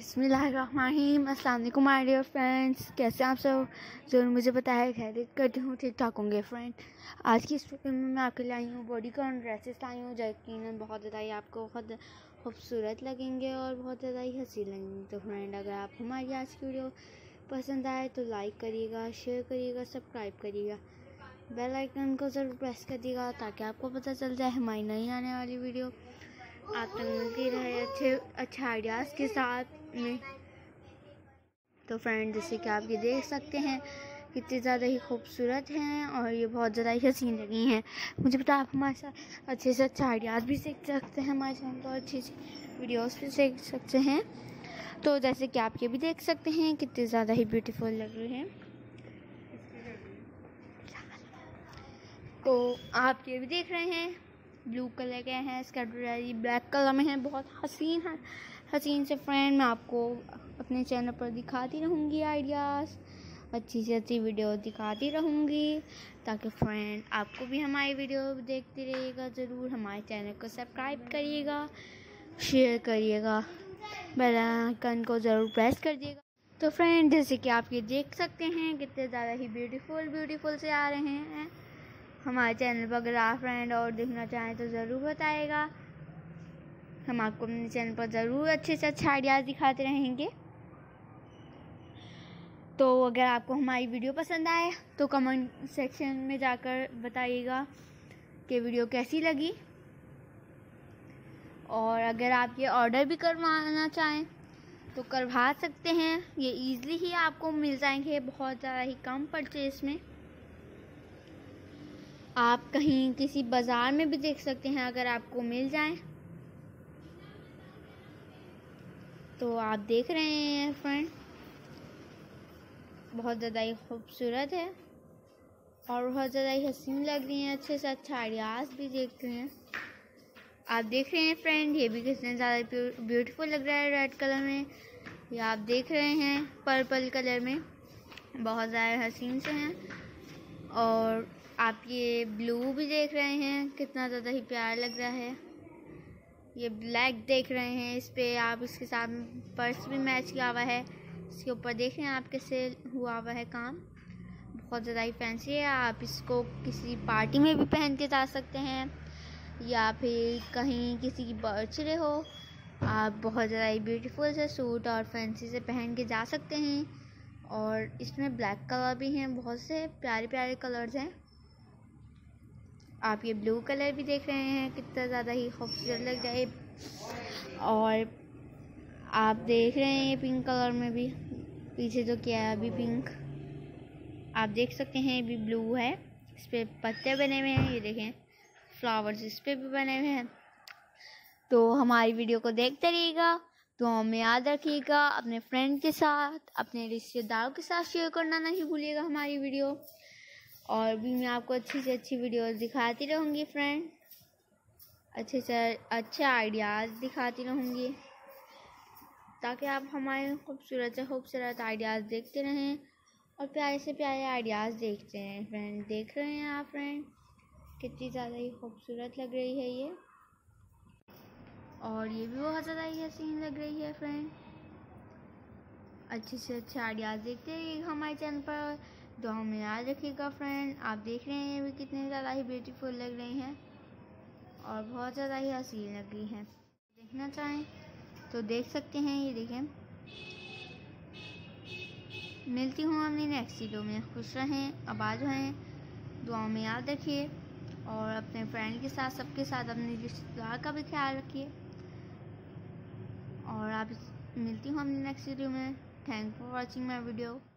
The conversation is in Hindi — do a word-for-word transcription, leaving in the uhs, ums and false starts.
बिस्मिल्लाहिर्रहमानिर्रहीम। अस्सलाम वालेकुम माय डियर फ्रेंड्स, कैसे आप सब? ज़रूर मुझे पता है, खैरियत करती हूँ, ठीक ठाक होंगे फ्रेंड। आज की इस वीडियो में मैं आपके लिए आई हूँ बॉडीकॉन ड्रेसेस लाई हूँ, जो यकीनन बहुत ज़्यादा ही आपको बहुत खूबसूरत लगेंगे और बहुत ज़्यादा ही हंसी लगेंगे। तो फ्रेंड, अगर आपको हमारी आज की वीडियो पसंद आए तो लाइक करिएगा, शेयर करिएगा, सब्सक्राइब करिएगा, बेल आइकन को ज़रूर प्रेस कर दिएगा ताकि आपको पता चल जाए हमारी नई आने वाली वीडियो आप तक मिलती रहे अच्छे अच्छे आइडियाज़ के साथ में। तो फ्रेंड, जैसे कि आप ये देख सकते हैं कितनी ज़्यादा ही खूबसूरत हैं और ये बहुत ज़्यादा ही हसीन लगी हैं। मुझे पता है आप हमारे साथ अच्छे से अच्छे आइडियाज़ भी सीख सकते हैं, हमारे चैनल पर अच्छी अच्छी वीडियोस भी सीख सकते हैं। तो जैसे कि आप ये भी देख सकते हैं कितनी ज़्यादा ही ब्यूटीफुल लग रही हैं। तो आप ये भी देख रहे हैं ब्लू कलर के हैं, इसका ड्रेस ब्लैक कलर में है, बहुत हसीन है हसीन से फ्रेंड। मैं आपको अपने चैनल पर दिखाती रहूँगी आइडियाज़, अच्छी से अच्छी वीडियो दिखाती रहूँगी ताकि फ्रेंड आपको भी हमारी वीडियो देखते रहिएगा। ज़रूर हमारे चैनल को सब्सक्राइब करिएगा, शेयर करिएगा, बेल आइकन को ज़रूर प्रेस कर दिएगा। तो फ्रेंड, जैसे कि आप ये देख सकते हैं कितने ज़्यादा ही ब्यूटीफुल ब्यूटीफुल से आ रहे हैं हमारे चैनल पर। अगर आप फ्रेंड और देखना चाहें तो ज़रूर बताइएगा, हम आपको अपने चैनल पर ज़रूर अच्छे से अच्छे आइडियाज़ दिखाते रहेंगे। तो अगर आपको हमारी वीडियो पसंद आए तो कमेंट सेक्शन में जाकर बताइएगा कि वीडियो कैसी लगी। और अगर आप ये ऑर्डर भी करवाना चाहें तो करवा सकते हैं, ये ईज़िली ही आपको मिल जाएंगे बहुत ज़्यादा ही कम परचेस में। आप कहीं किसी बाज़ार में भी देख सकते हैं, अगर आपको मिल जाए तो आप देख रहे हैं फ्रेंड, बहुत ज़्यादा ही खूबसूरत है और बहुत ज़्यादा ही हसीन लग रही हैं। अच्छे से अच्छा आइडियाज़ भी देख रहे हैं, आप देख रहे हैं फ्रेंड, ये भी कितने ज़्यादा ब्यूटीफुल लग रहा है रेड कलर में। ये आप देख रहे हैं पर्पल कलर में, बहुत ज़्यादा हसीन से हैं। और आप ये ब्लू भी देख रहे हैं, कितना ज़्यादा ही प्यारा लग रहा है। ये ब्लैक देख रहे हैं, इस पे आप इसके साथ पर्स भी मैच किया हुआ है, इसके ऊपर देख रहे हैं आप कैसे हुआ हुआ है काम, बहुत ज़्यादा ही फैंसी है। आप इसको किसी पार्टी में भी पहन के जा सकते हैं या फिर कहीं किसी की बर्थडे हो, आप बहुत ज़्यादा ही ब्यूटीफुल से सूट और फैंसी से पहन के जा सकते हैं। और इसमें ब्लैक कलर भी हैं, बहुत से प्यारे प्यारे कलर्स हैं। आप ये ब्लू कलर भी देख रहे हैं, कितना ज़्यादा ही खूबसूरत लग रहा है। और आप देख रहे हैं ये पिंक कलर में भी, पीछे तो क्या है अभी पिंक, आप देख सकते हैं ये भी ब्लू है, इस पर पत्ते बने हुए हैं, ये देखें फ्लावर्स इस पर भी बने हुए हैं। तो हमारी वीडियो को देखते रहिएगा, तो हमें याद रखिएगा, अपने फ्रेंड के साथ, अपने रिश्तेदारों के साथ शेयर करना नहीं भूलिएगा हमारी वीडियो। और भी मैं आपको अच्छी से अच्छी वीडियोस दिखाती रहूँगी फ्रेंड, अच्छे से अच्छे आइडियाज़ दिखाती रहूँगी ताकि आप हमारे खूबसूरत से खूबसूरत आइडियाज़ देखते रहें और प्यारे से प्यारे आइडियाज़ देखते रहें फ्रेंड। देख रहे हैं आप फ्रेंड, कितनी ज़्यादा ही खूबसूरत लग रही है ये, और ये भी बहुत ज़्यादा ही हसीन लग रही है फ्रेंड। अच्छे से अच्छे आइडियाज़ देखते रहिए हमारे चैनल पर, तो हमें याद रखिएगा फ्रेंड। आप देख रहे हैं ये भी कितने ज़्यादा ही ब्यूटीफुल लग रही हैं और बहुत ज़्यादा ही हसीन लग रही हैं। देखना चाहें तो देख सकते हैं, ये देखें। मिलती हूँ अपनी नेक्स्ट वीडियो में, खुश रहें, आबाद रहें, दुआओं में याद रखिए और अपने फ्रेंड के साथ, सबके साथ, अपने रिश्तेदार का भी ख्याल रखिए। और आप मिलती हूँ अपनी नेक्स्ट वीडियो में। Thank for watching my video.